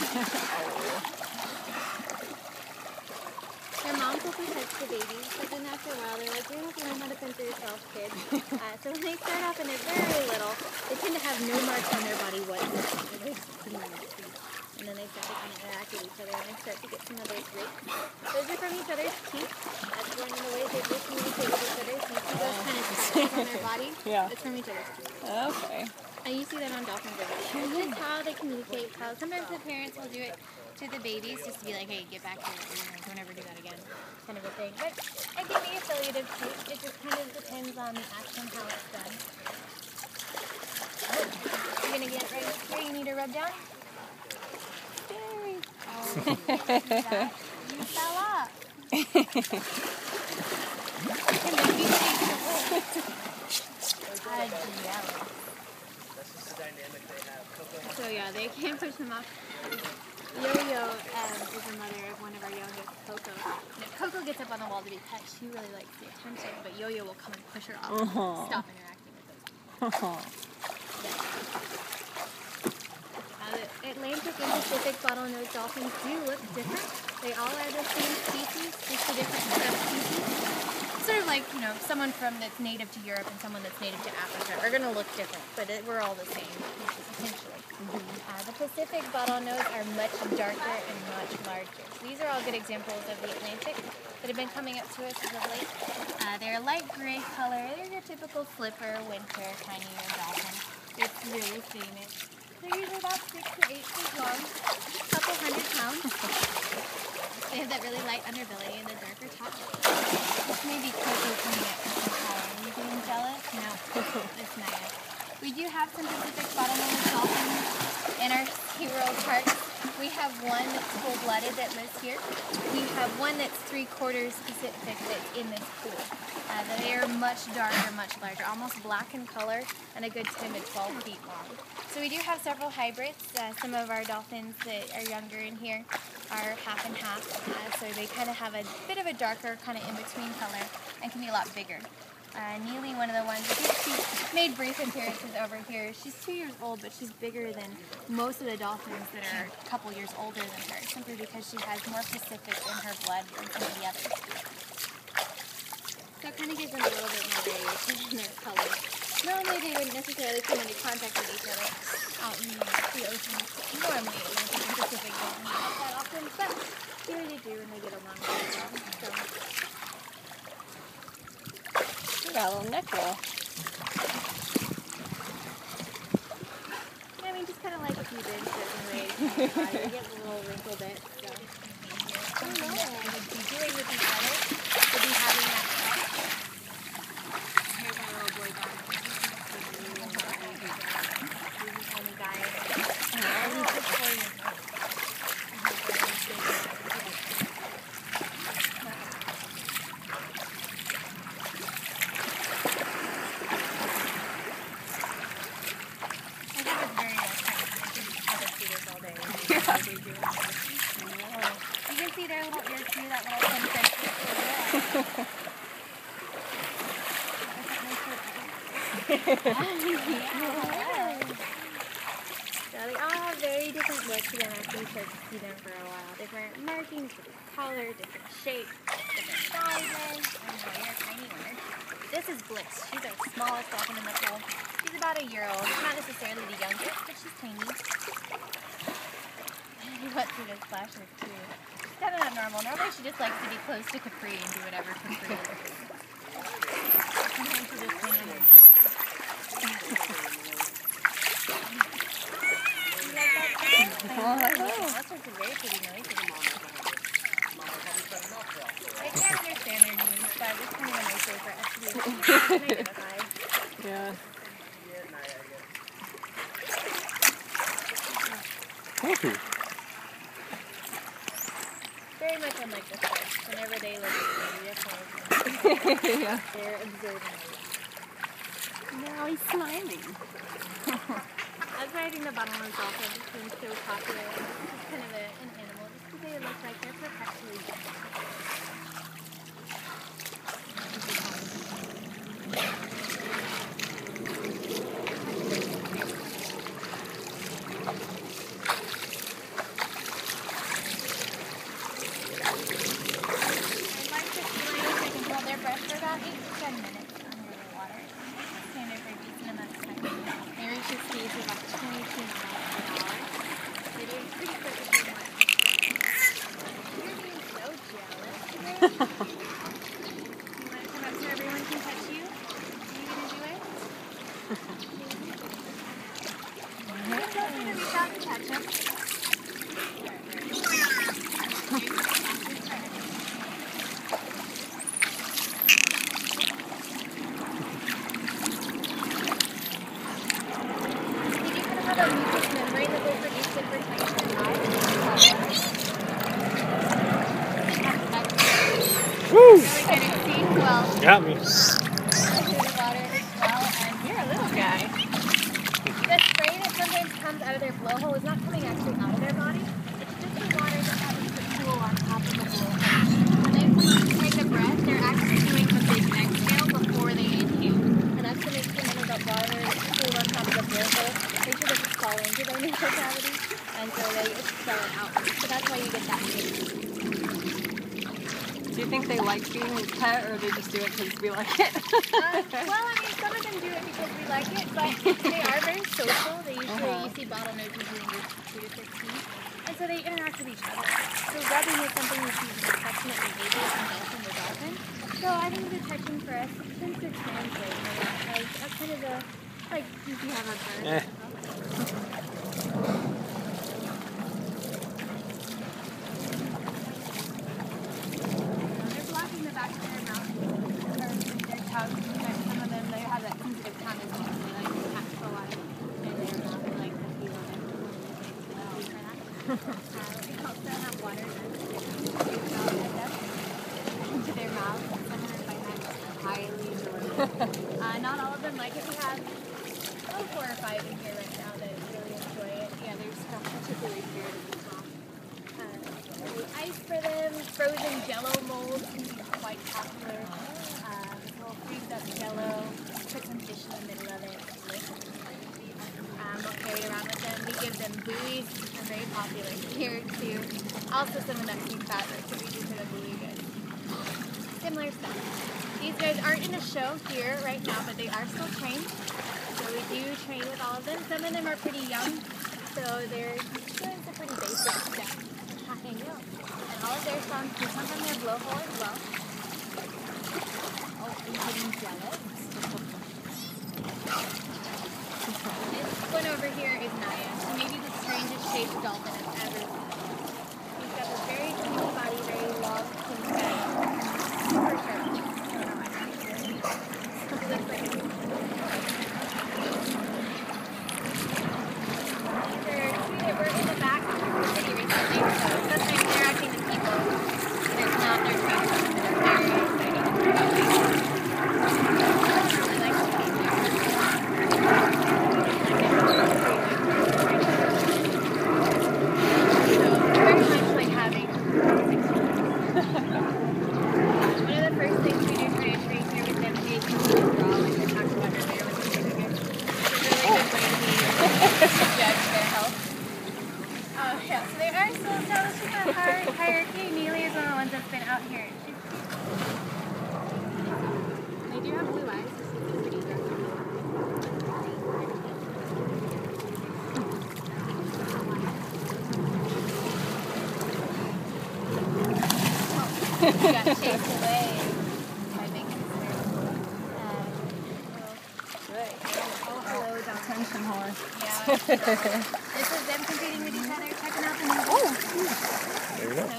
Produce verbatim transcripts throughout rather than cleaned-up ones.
Their moms will protect the babies, but then after a while they're like, you're going to have to learn how to fend for yourself, kids. Uh, so when they start off and they're very little, they tend to have no marks on their body whatsoever. They're just pretty nice. And then they start to kind of interact with each other and they start to get some of those breaks. Those are from each other's teeth. That's one of the ways they do communicate with each other. So you see those kind of scratches on their body? Yeah. It's from each other's teeth. Okay. And you see that on dolphins every day. It's just how they communicate. How sometimes the parents will do it to the babies just to be like, hey, get back here. Or, you know, don't ever do that again. Kind of a thing. But it can be affiliative too. It just kind of depends on the action, how it's done. You're going to get right here. You need to rub down. Oh, you fell up. So yeah, they can't push them off. Yo-Yo um, is the mother of one of our youngest, Coco. And if Coco gets up on the wall to be pet, she really likes the attention, but Yo-Yo will come and push her off uh-huh. and stop interacting with those people. Uh-huh. Uh, Atlantic and Pacific bottlenose dolphins do look different. They all are the same species, just a different subspecies. Sort of like, you know, someone from that's native to Europe and someone that's native to Africa are going to look different, but it, we're all the same, essentially. Mm-hmm. uh, the Pacific bottlenose are much darker and much larger. So these are all good examples of the Atlantic that have been coming up to us as of late. Uh, they're a light gray color. They're your typical flipper, winter, tinier dolphin. It's really famous. They're usually about six to eight feet long, a couple hundred pounds. They have that really light underbelly and the darker top. This may be Coco coming up from the collar. Are you getting jealous? No, it's Maya. We do have some Pacific bottlenose dolphins in our SeaWorld parks. We have one that's full-blooded that lives here. We have one that's three-quarters Pacific that's in this pool. Uh, they are much darker, much larger, almost black in color, and a good ten to twelve feet long. So we do have several hybrids. Uh, some of our dolphins that are younger in here are half and half, uh, so they kind of have a bit of a darker, kind of in-between color, and can be a lot bigger. Uh, Neely, one of the ones, I think she's made brief appearances over here. She's two years old, but she's bigger than most of the dolphins that are a couple years older than her, simply because she has more Pacific in her blood than some of the others. So it kind of gives them a little bit more variation in their color. Normally they wouldn't necessarily come into contact with each other out in the ocean. Normally Atlantic and Pacific don't meet up that often, but here they do and they get along really well. So. You got a little neck roll. I mean, just kind of like if you did certain ways. Uh, you get a little wrinkle bit. So. Something that they would be doing with each other would be having that touch. Here's our little boy down there. He's a tiny guy. And he's just four years old. You can see their little ear too, that little pinprick. So they all have very different looks to them after you start to see them for a while. Different markings, different color, different shapes, different sizes. And now you're a tiny one. This is Bliss. She's our smallest dolphin in the pool. She's about a year old. Not necessarily the youngest, but she's tiny. He went through those flashes too. She's kind of not normal. Normally she just likes to be close to Capri and do whatever Capri is. Sometimes she just clean energy. You like that? I know. That's a very pretty noise. I can't understand their needs, but it's kind of a nice way for us to be able to identify. Yeah. Thank you. Very much unlike the fish. Whenever they look at you, definitely Yeah. they're observing you. Now he's smiling. That's why I think the bottlenose dolphin became so popular. It's kind of a, an animal just because they look like they're perpetually You want to come up so everyone can touch you? Are you going to do it? Just go to reach out and touch him. Woo! Well, Got me. the water as well, and you're a little guy. The spray that sometimes comes out of their blowhole is not coming actually out of their body. It's just the water that happens to pool on top of the blowhole. When they take a breath, they're actually doing a big exhale before they inhale. And that's to make sure none of that water is pooled on top of the blowhole. Make sure it doesn't fall into their nasal cavity. And so they expel it out. So that's why you get that taste. Do you think they like being pet, or they just do it because we like it? uh, well, I mean, some of them do it because we like it, but they are very social. They usually, Uh-huh. you see bottlenoses doing this two to fifteen, and so they interact with each other. So rubbing is something we see as affectionate behavior from dolphin to dolphin. So I think the touching for us tends to translate a lot. Like, that's kind of the, like, if you have a bird. Eh. Back to their mouth or their tongue. Like some of them, they have that sensitive tongue as well. So they like to catch a lot in their mouth and like the feel of it. Well, for that. uh, it helps them have water into their mouth. Some of them find that highly enjoyable. uh, not all of them like it. We have oh, four or five in here right now that really enjoy it. Yeah, there's stuff particularly scared as well. Uh, ice for them, frozen jello molds can be quite popular. Um, we'll freeze up jello, put some fish in the middle of it, um, we'll carry it around with them. We give them buoys, they're very popular here too. Also some of that sea fabric that we do for the buoy goods. Similar stuff. These guys aren't in a show here right now, but they are still trained. So we do train with all of them. Some of them are pretty young, so they're doing some pretty basic stuff. And all of their songs do come from their blowhole as well. Oh, including jealous. This one over here is Naya. Maybe the strangest shaped dolphin I've ever seen. He's got a very skinny body, very long, thin head. Super sharp. He looks like a We're in the back of the city recently, so sometimes interacting with people that it's not their training, they're very exciting. I really like to be So very much like having one of the first things we do try to train here with them is to draw, like we talked about earlier with the certificates. It's a really good way to judge their health. Oh, yeah, so they are still establishing that hard hierarchy. Neely is one of the ones that's been out here. She's they do have blue eyes. They're pretty dark. Oh, she got chased away by big sister. Um, Right. oh, hello, Dom. Attention whore. Yeah. This is them competing with each other, checking out the new. Oh! There you go.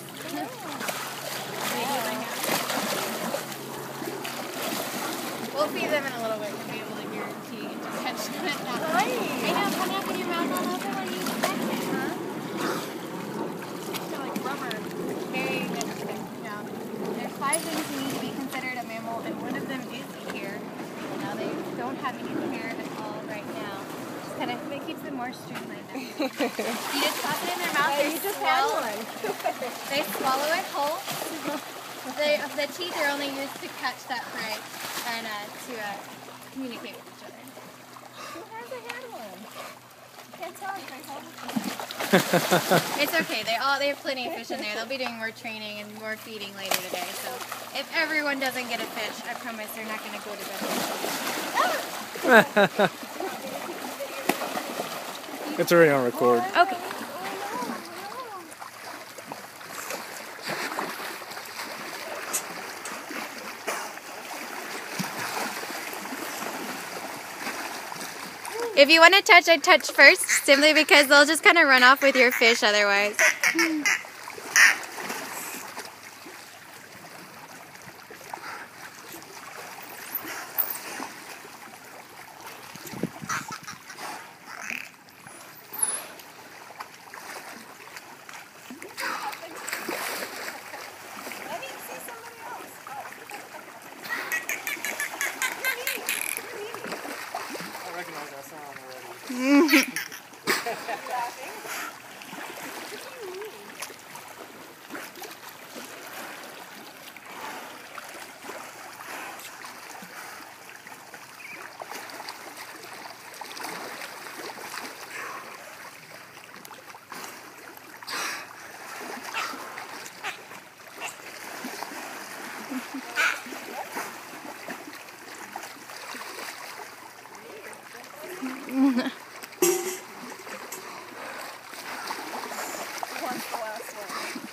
We'll feed them in a little bit to be able to guarantee to catch them at that point. I know, coming up with your mouth all open when you catch it, huh? They're like rubber. Very interesting. Yeah. There's five things you need to be considered a mammal, and one of them is hair. Now they don't have any hair at all right now. Just kind of, it keeps them more streamlined. You just pop it in their mouth. Yeah, you just had one. They swallow it whole. the, the teeth are only used to catch that prey and uh, to uh, communicate with each other. Who hasn't had one? Can't tell if they hold it. It's okay. They all they have plenty of fish in there. They'll be doing more training and more feeding later today. So if everyone doesn't get a fish, I promise they're not going to go to bed. It's already on record. Okay. If you want to touch, I'd touch first, simply because they'll just kind of run off with your fish otherwise. I recognize that sound already. What's the last one?